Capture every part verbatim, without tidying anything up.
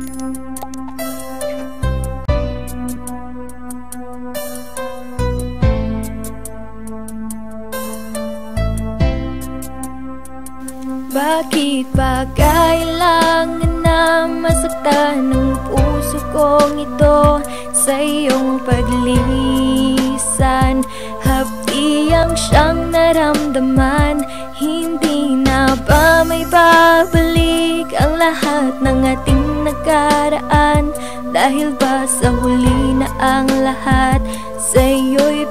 Bakit ba kailangan na masaktan ng puso kong ito sa iyong paglisan? Hapdiyang siyang naramdaman, hindi na ba may babalik ang lahat ng ating nakaraan? Dahil ba sa huli na ang lahat sa iyo'y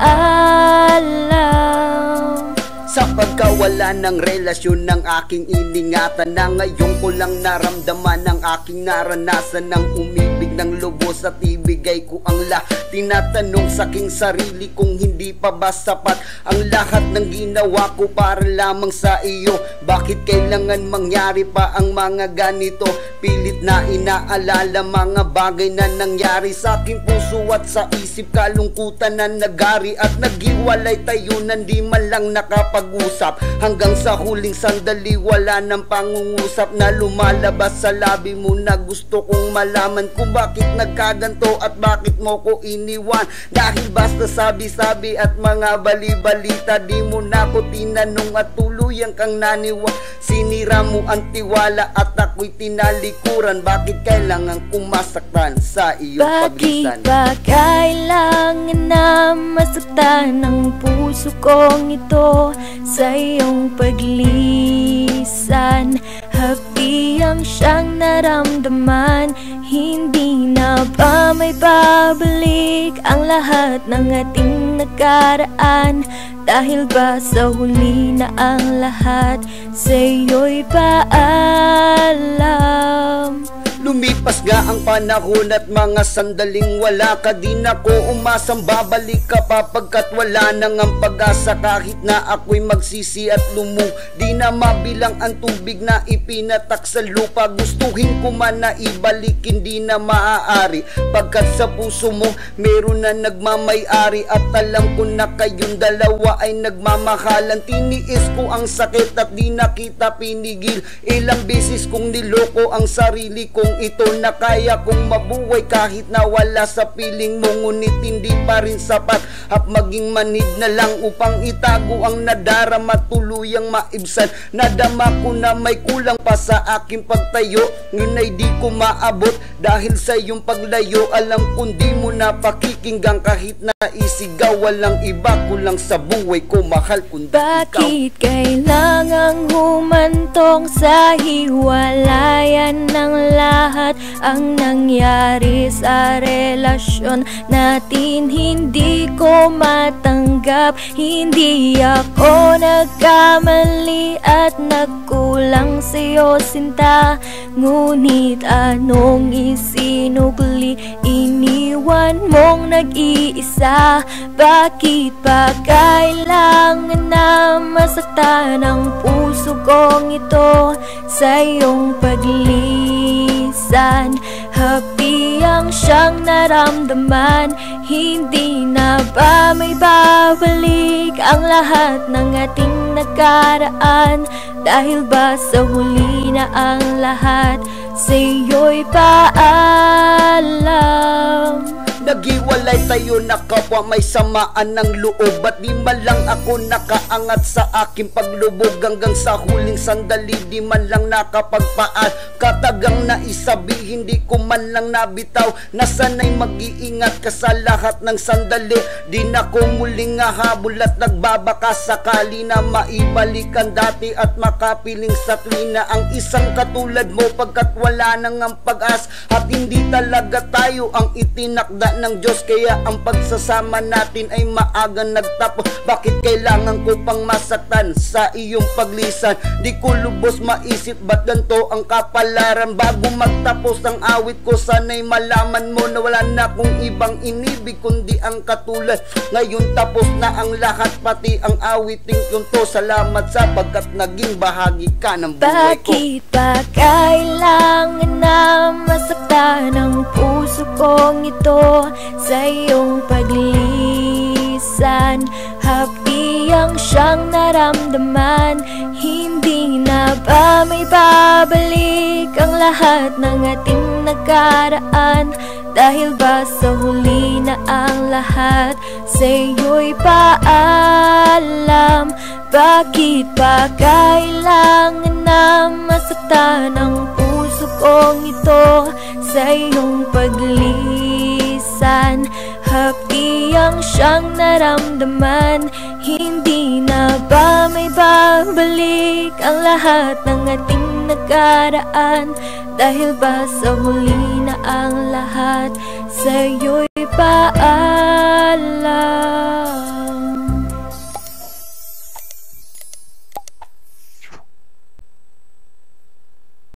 paalam? Sa pagkawala ng relasyon ng aking iningatan, na ngayon ko lang naramdaman ang aking naranasan ng umibig ng lubos at ibigay ko ang lahat. Tinatanong sa aking sarili kung hindi pa ba sapat ang lahat ng ginawa ko para lamang sa iyo. Bakit kailangan mangyari pa ang mga ganito? Pilit na inaalala mga bagay na nangyari sa aking puso at sa isip. Kalungkutan na nagari at naghiwalay tayo na di man lang nakapag-usap. Hanggang sa huling sandali wala nang pangungusap na lumalabas sa labi mo na gusto kong malaman kung bakit nagkaganto at bakit mo ko iniwan. Dahil basta sabi-sabi at mga bali-balita, di mo na ko tinanong at tuluyang kang naniwa. Sinira mo ang tiwala at ako'y tinalikuran. Bakit kailangan kong masaktan sa iyong paglisan? Bakit ba kailangan na masaktan ang puso kong ito sa iyong paglisan? Hapdiyang siyang naramdaman, hindi na ba may babalik ang lahat ng ating nakaraan? Dahil ba sa huli na ang lahat sa iyo'y paalam? Lumipas nga ang panahon at mga sandaling wala ka. Di na ko umasang babalik ka pa, pagkat wala nang ang pag-asa. Kahit na ako'y magsisi at lumu, di na mabilang ang tubig na ipinatak sa lupa. Gustuhin ko man na ibalik, hindi na maaari, pagkat sa puso mo meron na nagmamay-ari. At alam ko na kayong dalawa ay nagmamahalan. Tiniis ko ang sakit at di na kita pinigil. Ilang beses kong niloko ang sarili kong ito na kaya kong mabuhay kahit na wala sa piling mo. Ngunit hindi pa rin sapat at maging manid na lang upang itago ang nadarama, tuluyang maibsan. Nadama ko na may kulang pa sa aking pagtayo, ngun ay di ko maabot dahil sa iyong paglayo. Alam kong di mo na pakikinggan kahit na isigaw. Walang iba kulang sa buhay ko, mahal kundi ikaw. Bakit kailangang humantong sa hiwalayan ng lahat ang nangyari sa relasyon natin? Hindi ko matanggap, hindi ako nagkamali at nagkulang sa'yo sinta. Ngunit anong isinukli, iniwan mong nag-iisa. Bakit ba kailangan na masaktan ang puso kong ito sa iyong paglisan? Hapdiyang siyang naramdaman, hindi na ba may babalik ang lahat ng ating nakaraan? Dahil ba sa huli na ang lahat sa iyo'y paalam? Naghiwalay tayo na kapwa may samaan ng loob, at di man lang ako nakaangat sa aking paglubog. Hanggang sa huling sandali di man lang nakapagpaan. Katagang naisabi, hindi ko man lang nabitaw na sana'y mag-iingat ka sa lahat ng sandali. Di na ko muling hahabol at nagbabaka sakali na maibalikan dati at makapiling sa tuwina ang isang katulad mo, pagkat wala nang ang pag-as at hindi talaga tayo ang itinakda ng Diyos. Kaya ang pagsasama natin ay maagang nagtapos. Bakit kailangan ko pang masaktan sa iyong paglisan? Di ko lubos maisip ba't ganito ang kapalaran. Bago magtapos ang awit ko, sana'y malaman mo na wala na akong ibang inibig kundi ang katulad. Ngayon tapos na ang lahat, pati ang awiting yun to. Salamat sapagkat naging bahagi ka ng buhay ko. Bakit ba kailangan na masaktan ang puso kong ito sa iyong paglisan? Hapdiyang siyang naramdaman, hindi na ba may babalik ang lahat ng ating nakaraan? Dahil ba sa huli na ang lahat sa'yo'y paalam? Bakit pa kailangan na masaktan ang puso kong ito sa iyong paglisan? Hapdi ang siyang naramdaman, hindi na ba may babalik ang lahat ng ating nakaraan? Dahil ba sa huli na ang lahat sa'yo'y paalam?